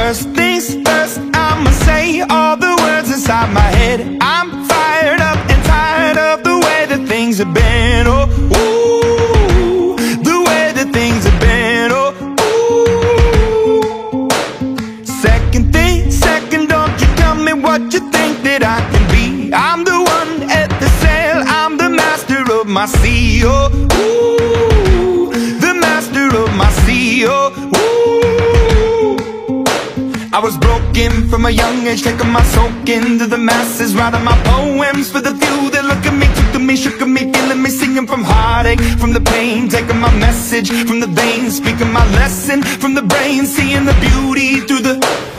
First things first, I'ma say all the words inside my head. I'm fired up and tired of the way that things have been. Oh, ooh, the way that things have been. Oh, ooh. Second thing, second, don't you tell me what you think that I can be. I'm the one at the sail, I'm the master of my sea. Oh, ooh, the master of my sea. Oh, ooh. I was broken from a young age, taking my soak into the masses, writing my poems for the few that look at me, took to me, shook at me, feeling me, singing from heartache, from the pain, taking my message from the veins, speaking my lesson from the brain, seeing the beauty through the